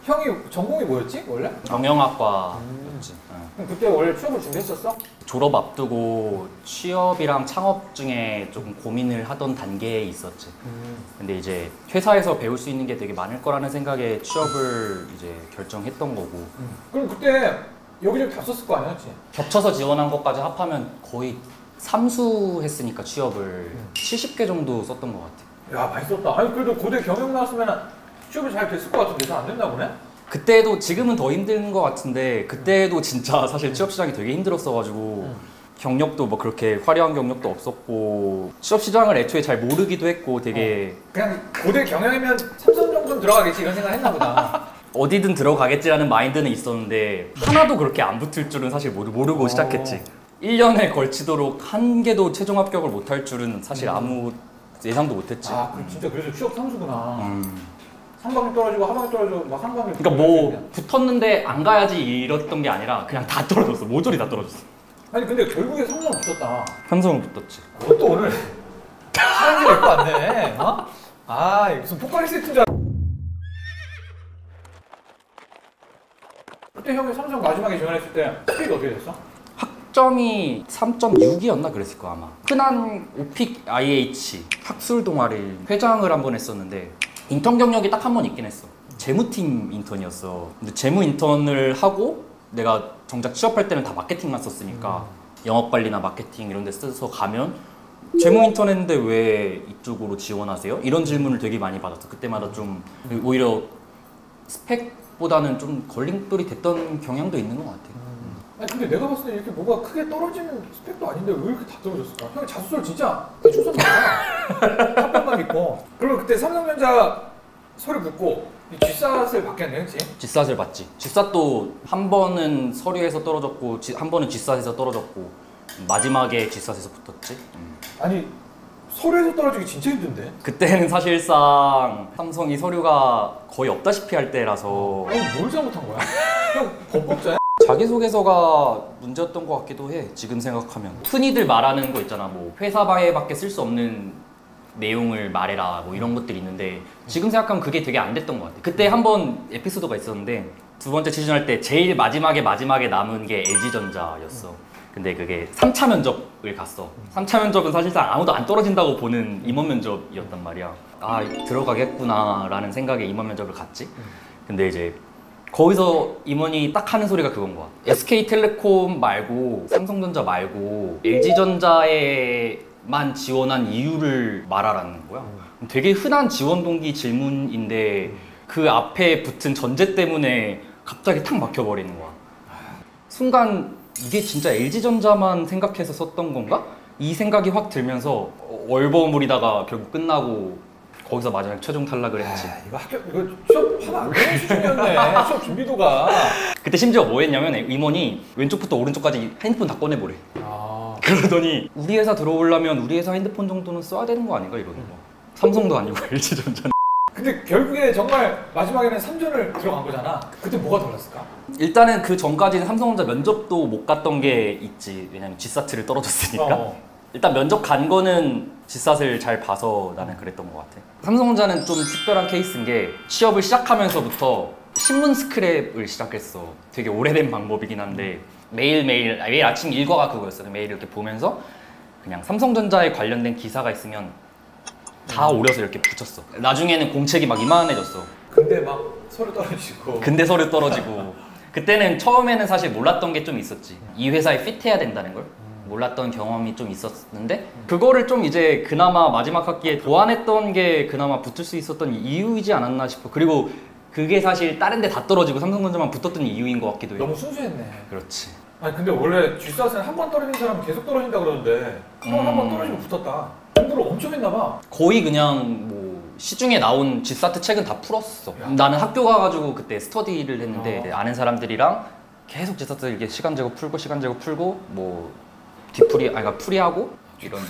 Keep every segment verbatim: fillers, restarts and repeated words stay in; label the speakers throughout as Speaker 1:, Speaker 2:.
Speaker 1: 형이 전공이 뭐였지 원래?
Speaker 2: 경영학과였지.
Speaker 1: 음. 응. 그럼 그때 원래 취업을 준비했었어?
Speaker 2: 졸업 앞두고 취업이랑 창업 중에 조금 고민을 하던 단계에 있었지.
Speaker 1: 음.
Speaker 2: 근데 이제 회사에서 배울 수 있는 게 되게 많을 거라는 생각에 취업을 이제 결정했던 거고.
Speaker 1: 음. 그럼 그때 여기저기 다 썼을 거 아니야, 그치?
Speaker 2: 겹쳐서 지원한 것까지 합하면 거의 삼수했으니까 취업을
Speaker 1: 음.
Speaker 2: 칠십 개 정도 썼던 것 같아.
Speaker 1: 야, 많이 썼다. 아니 그래도 고대 경영 나왔으면 취업이 잘 됐을 것 같은데 잘 안 됐나 보네?
Speaker 2: 그때도 지금은 더 힘든 것 같은데 그때도 진짜 사실 취업 시장이 되게 힘들었어가지고
Speaker 1: 음.
Speaker 2: 경력도 뭐 그렇게 화려한 경력도 없었고 취업 시장을 애초에 잘 모르기도 했고 되게
Speaker 1: 어. 그냥 고대 경영이면 삼성 정도는 들어가겠지 이런 생각 했나 보다.
Speaker 2: 어디든 들어가겠지라는 마인드는 있었는데 하나도 그렇게 안 붙을 줄은 사실 모르, 모르고
Speaker 1: 어.
Speaker 2: 시작했지. 일 년에 걸치도록 한 개도 최종 합격을 못할 줄은 사실
Speaker 1: 음.
Speaker 2: 아무 예상도 못했지.
Speaker 1: 아, 그럼 진짜 그래서 취업 삼수구나.
Speaker 2: 음.
Speaker 1: 상반기 떨어지고 하반기 떨어지고 막 상반기.
Speaker 2: 그러니까 뭐 붙었는데 안 가야지 이랬던 게 아니라 그냥 다 떨어졌어. 모조리 다 떨어졌어.
Speaker 1: 아니 근데 결국에 삼성 붙었다.
Speaker 2: 삼성은 붙었지.
Speaker 1: 그것도 오늘 사람들이 입고 왔네. 어? 아, 무슨 포카리 세트인 줄 알아. 그때 형이 삼성 마지막에 지원했을 때 스펙이 어떻게 됐어?
Speaker 2: 학점이 삼 점 육이었나 그랬을 거 아마. 흔한 오픽 아이에이치 학술 동아리 회장을 한 번 했었는데 인턴 경력이 딱 한 번 있긴 했어. 재무팀 인턴이었어. 근데 재무 인턴을 하고 내가 정작 취업할 때는 다 마케팅만 썼으니까 음. 영업관리나 마케팅 이런 데 써서 가면 재무 인턴 했는데 왜 이쪽으로 지원하세요? 이런 질문을 되게 많이 받았어. 그때마다 좀 오히려 스펙보다는 좀 걸림돌이 됐던 경향도 있는 것 같아.
Speaker 1: 음. 아니 근데 내가 봤을 때 이렇게 뭐가 크게 떨어지는 스펙도 아닌데 왜 이렇게 다 떨어졌을까? 형이 자소서를 진짜 대충 썼나? 답변만 있고. 그리고 그때 삼성전자 서류 붙고 쥐샷을 받겠네, 그치?
Speaker 2: 쥐샷을 받지. 쥐샷도 한 번은 서류에서 떨어졌고 한 번은 쥐샷에서 떨어졌고 마지막에 쥐샷에서 붙었지. 음.
Speaker 1: 아니 서류에서 떨어지기 진짜 힘든데?
Speaker 2: 그때는 사실상 삼성이 서류가 거의 없다시피 할 때라서.
Speaker 1: 아니 뭘 잘못한 거야? 형 범법자야?
Speaker 2: 자기소개서가 문제였던 것 같기도 해. 지금 생각하면 흔히들 말하는 거 있잖아. 뭐 회사바에밖에 쓸 수 없는 내용을 말해라 뭐 이런 것들이 있는데 지금 생각하면 그게 되게 안 됐던 것 같아. 그때 한 번 에피소드가 있었는데 두 번째 취준할 때 제일 마지막에 마지막에 남은 게 엘지전자였어. 근데 그게 삼 차 면접을 갔어. 삼 차 면접은 사실상 아무도 안 떨어진다고 보는 임원 면접이었단 말이야. 아 들어가겠구나 라는 생각에 임원 면접을 갔지. 근데 이제 거기서 임원이 딱 하는 소리가 그건 거야. 에스케이텔레콤 말고 삼성전자 말고 엘지전자에만 지원한 이유를 말하라는 거야. 되게 흔한 지원 동기 질문인데 그 앞에 붙은 전제 때문에 갑자기 탁 막혀버리는 거야. 순간 이게 진짜 엘지전자만 생각해서 썼던 건가? 이 생각이 확 들면서 월버무리다가 결국 끝나고 거기서 마지막 최종 탈락을 했지.
Speaker 1: 아, 이거 학교 이거 취업 하면 안 되는 수준이었네. 취업 준비도가.
Speaker 2: 그때 심지어 뭐 했냐면 임원이 왼쪽부터 오른쪽까지 핸드폰 다 꺼내보래.
Speaker 1: 아.
Speaker 2: 그러더니 우리 회사 들어오려면 우리 회사 핸드폰 정도는 써야 되는 거 아닌가 이러는 거야. 삼성도 아니고 엘지전자.
Speaker 1: 근데 결국에 정말 마지막에는 삼전을 들어간 거잖아. 그때 뭐가 달랐을까?
Speaker 2: 일단은 그 전까지는 삼성전자 면접도 못 갔던 게 있지. 왜냐면 쥐사트를 떨어졌으니까. 어. 일단 면접 간 거는 쥐삿을 잘 봐서 나는 그랬던 것 같아. 삼성전자는 좀 특별한 케이스인 게 취업을 시작하면서부터 신문 스크랩을 시작했어. 되게 오래된 방법이긴 한데 매일매일 매일 아침 일과가 그거였어. 매일 이렇게 보면서 그냥 삼성전자에 관련된 기사가 있으면 다 오려서 이렇게 붙였어. 나중에는 공책이 막 이만해졌어.
Speaker 1: 근데 막 서류 떨어지고.
Speaker 2: 근데 서류 떨어지고. 그때는 처음에는 사실 몰랐던 게 좀 있었지. 이 회사에 핏해야 된다는 걸. 몰랐던 경험이 좀 있었는데 그거를 좀 이제 그나마 마지막 학기에 보완했던 게 그나마 붙을 수 있었던 이유이지 않았나 싶어. 그리고 그게 사실 다른 데 다 떨어지고 삼성전자만 붙었던 이유인 것 같기도 해.
Speaker 1: 너무 순수했네.
Speaker 2: 그렇지.
Speaker 1: 아니 근데 원래 쥐샷은 한 번 떨어진 사람은 계속 떨어진다 그러는데 형 한 번
Speaker 2: 음...
Speaker 1: 떨어지고 붙었다. 공부를 엄청 했나 봐.
Speaker 2: 거의 그냥 뭐 시중에 나온 쥐사트 책은 다 풀었어. 야. 나는 학교 가가지고 그때 스터디를 했는데 아. 아는 사람들이랑 계속 쥐사트 이렇게 시간 재고 풀고 시간 재고 풀고 뭐 뒤풀이, 아니 그러니까 풀이하고 이런.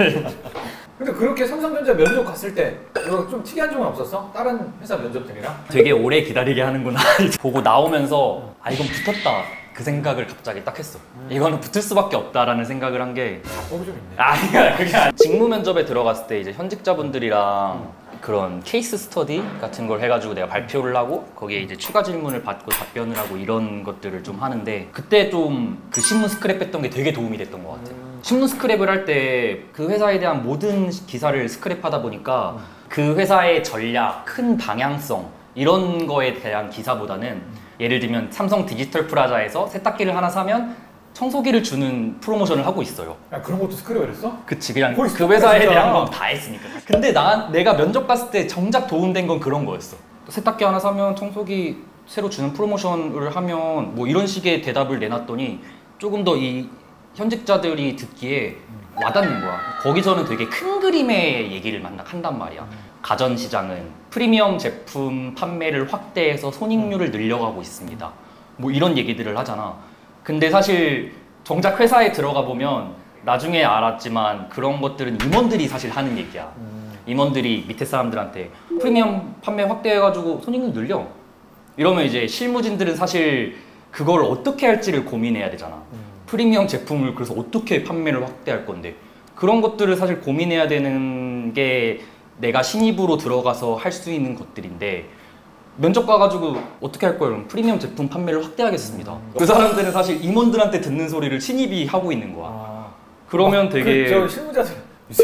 Speaker 1: 근데 그렇게 삼성전자 면접 갔을 때 이거 좀 특이한 점은 없었어? 다른 회사 면접들이랑?
Speaker 2: 되게 오래 기다리게 하는구나. 보고 나오면서 아 이건 붙었다 그 생각을 갑자기 딱 했어. 음. 이거는 붙을 수밖에 없다라는 생각을 한 게
Speaker 1: 작법이 좀 있네.
Speaker 2: 아니야 그게 아니야. 직무 면접에 들어갔을 때 이제 현직자분들이랑 음. 그런 케이스 스터디 같은 걸 해가지고 내가 발표를 하고 거기에 이제 추가 질문을 받고 답변을 하고 이런 것들을 좀 하는데 그때 좀 그 신문 스크랩했던 게 되게 도움이 됐던 것 같아. 음. 신문 스크랩을 할 때 그 회사에 대한 모든 기사를 스크랩하다 보니까 음. 그 회사의 전략, 큰 방향성 이런 거에 대한 기사보다는 음. 예를 들면 삼성 디지털 프라자에서 세탁기를 하나 사면 청소기를 주는 프로모션을 하고 있어요.
Speaker 1: 야, 그런 것도 스크랩을 했어?
Speaker 2: 그치, 그냥 그 회사에 진짜. 대한 건 다 했으니까. 근데 나, 내가 면접 갔을 때 정작 도움된 건 그런 거였어. 세탁기 하나 사면 청소기 새로 주는 프로모션을 하면 뭐 이런 식의 대답을 내놨더니 조금 더 이 현직자들이 듣기에 와닿는 거야. 거기서는 되게 큰 그림의 얘기를 만나 한단 말이야. 가전시장은 프리미엄 제품 판매를 확대해서 손익률을 늘려가고 있습니다. 뭐 이런 얘기들을 하잖아. 근데 사실 정작 회사에 들어가 보면 나중에 알았지만 그런 것들은 임원들이 사실 하는 얘기야. 음. 임원들이 밑에 사람들한테 프리미엄 판매 확대해가지고 손익률 늘려. 이러면 이제 실무진들은 사실 그걸 어떻게 할지를 고민해야 되잖아. 음. 프리미엄 제품을 그래서 어떻게 판매를 확대할 건데 그런 것들을 사실 고민해야 되는 게 내가 신입으로 들어가서 할 수 있는 것들인데 면접 가가지고 어떻게 할 거예요? 프리미엄 제품 판매를 확대하겠습니다. 음. 그 사람들은 사실 임원들한테 듣는 소리를 신입이 하고 있는 거야. 아. 그러면 아, 되게
Speaker 1: 그, 저 실무자들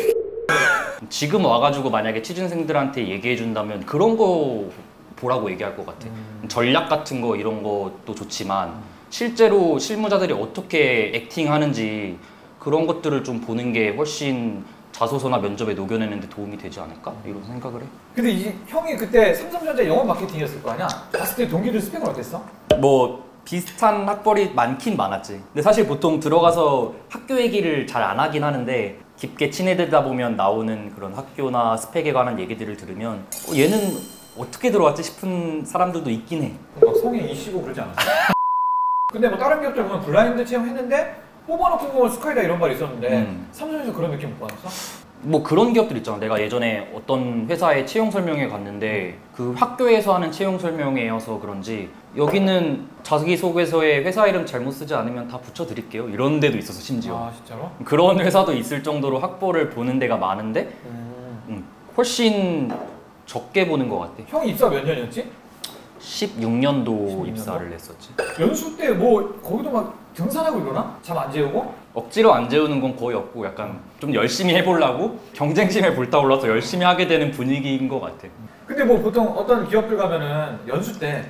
Speaker 2: 지금 와가지고 만약에 취준생들한테 얘기해 준다면 그런 거 보라고 얘기할 것 같아. 음. 전략 같은 거 이런 것도 좋지만 음. 실제로 실무자들이 어떻게 액팅하는지 그런 것들을 좀 보는 게 훨씬 자소서나 면접에 녹여내는 데 도움이 되지 않을까? 이런 생각을 해.
Speaker 1: 근데 이 형이 그때 삼성전자 영업 마케팅이었을 거 아니야? 봤을 때 동기들 스펙은 어땠어?
Speaker 2: 뭐 비슷한 학벌이 많긴 많았지. 근데 사실 보통 들어가서 학교 얘기를 잘 안 하긴 하는데 깊게 친해지다 보면 나오는 그런 학교나 스펙에 관한 얘기들을 들으면 어, 얘는 어떻게 들어왔지 싶은 사람들도 있긴 해.
Speaker 1: 막 성에 이씨고 그러지 않았어? 근데 뭐 다른 기업들 보면 블라인드 채용했는데 뽑아놓고 보면 스카이다 이런 말이 있었는데 음. 삼성에서 그런 느낌 못 받았어?
Speaker 2: 뭐 그런 기업들 있잖아. 내가 예전에 어떤 회사의 채용 설명회 갔는데 그 학교에서 하는 채용 설명회여서 그런지 여기는 자기소개서에 회사 이름 잘못 쓰지 않으면 다 붙여드릴게요 이런 데도 있어서 심지어.
Speaker 1: 아 진짜로?
Speaker 2: 그런 회사도 있을 정도로 학벌을 보는 데가 많은데 음. 음, 훨씬 적게 보는 것 같아.
Speaker 1: 형 입사 몇 년이었지?
Speaker 2: 십육 년도 입사를 했었지.
Speaker 1: 연수 때 뭐 거기도 막 등산하고 이러나? 잠 안 재우고?
Speaker 2: 억지로 안 재우는 건 거의 없고 약간 좀 열심히 해보려고 경쟁심에 불타올라서 열심히 하게 되는 분위기인 것 같아.
Speaker 1: 근데 뭐 보통 어떤 기업들 가면은 연수 때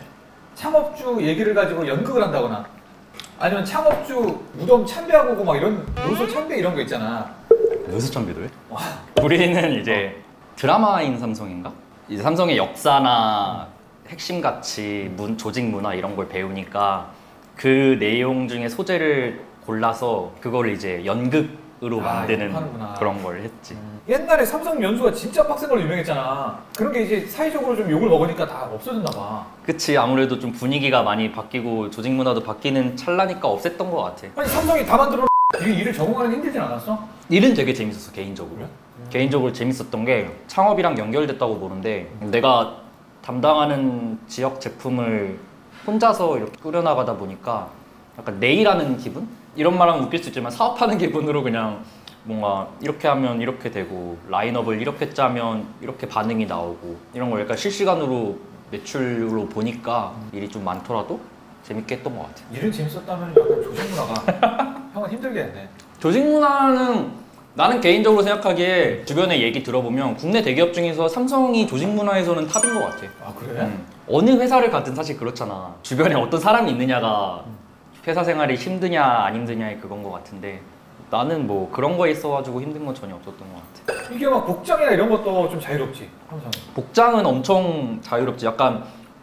Speaker 1: 창업주 얘기를 가지고 연극을 한다거나 아니면 창업주 무덤 참배하고 오고 막 이런 노소 참배 이런 거 있잖아.
Speaker 2: 노소 참배도 해? 와. 우리는 이제 어. 드라마인 삼성인가? 이제 삼성의 역사나 핵심 가치, 문, 조직 문화 이런 걸 배우니까 그 내용 중에 소재를 골라서 그걸 이제 연극으로 아, 만드는 그런 걸 했지.
Speaker 1: 음. 옛날에 삼성 연수가 진짜 빡센 걸로 유명했잖아. 그런 게 이제 사회적으로 좀 욕을 먹으니까 다 없어졌나 봐.
Speaker 2: 그치, 아무래도 좀 분위기가 많이 바뀌고 조직 문화도 바뀌는 찰나니까 없앴던 것 같아.
Speaker 1: 아니 삼성이 다 만들어 이 일을 적응하는 게 힘들진 않았어?
Speaker 2: 일은 되게 재밌었어 개인적으로. 음. 개인적으로 재밌었던 게 창업이랑 연결됐다고 보는데 내가 담당하는 지역 제품을 혼자서 이렇게 꾸려나가다 보니까 약간 내 일하는 기분? 이런 말하면 웃길 수 있지만 사업하는 기분으로 그냥 뭔가 이렇게 하면 이렇게 되고 라인업을 이렇게 짜면 이렇게 반응이 나오고 이런 걸 약간 실시간으로 매출로 보니까 일이 좀 많더라도 재밌게 했던 것 같아.
Speaker 1: 일은 재밌었다면 약간 조직 문화가 형은 힘들게 했네.
Speaker 2: 조직 문화는 나는 개인적으로 생각하기에 주변에 얘기 들어보면 국내 대기업 중에서 삼성이 조직 문화에서는 탑인 것 같아.
Speaker 1: 아 그래?
Speaker 2: 음. 어느 회사를 가든 사실 그렇잖아. 주변에 어떤 사람이 있느냐가 회사 생활이 힘드냐 안 힘드냐의 그건 것 같은데 나는 뭐 그런 거에 있어가지고 힘든 건 전혀 없었던 것 같아.
Speaker 1: 이게 막 복장이나 이런 것도 좀 자유롭지? 항상.
Speaker 2: 복장은 엄청 자유롭지. 약간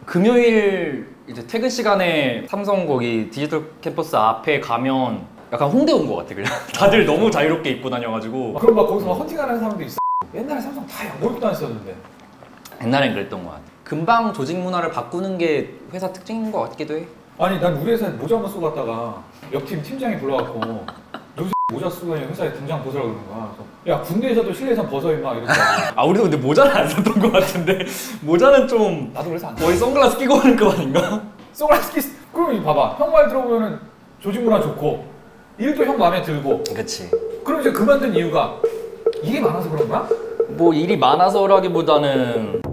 Speaker 2: 금요일 이제 퇴근 시간에 삼성 거기 디지털 캠퍼스 앞에 가면 약간 홍대 온 것 같아 그냥. 다들 아, 너무 자유롭게 입고 다녀가지고.
Speaker 1: 아, 그럼 막 거기서 막 헌팅하는 사람도 있어. 옛날에 삼성 다 양복 입고 다녔었는데.
Speaker 2: 옛날엔 그랬던 것 같아. 금방 조직 문화를 바꾸는 게 회사 특징인 것 같기도 해.
Speaker 1: 아니 난 우리 회사에 모자 한번 쓰고 갔다가 옆팀 팀장이 불러갖고 너 모자 쓰고 그냥 회사에 등장 벗으라고 그러는 거야. 그래서 야 군대에서도 실내에서 벗어 임마 이러더라고.
Speaker 2: 아 우리도 근데 모자는 안 썼던 것 같은데 모자는 좀
Speaker 1: 나도 그래서 안
Speaker 2: 거의 선글라스 끼고 오는 거 아닌가?
Speaker 1: 선글라스 끼 그럼 봐봐 형 말 들어보면은 조직 문화 좋고 일도 형 마음에 들고.
Speaker 2: 그치.
Speaker 1: 그럼 이제 그만둔 이유가 일이 많아서 그런 거야?
Speaker 2: 뭐 일이 많아서라기보다는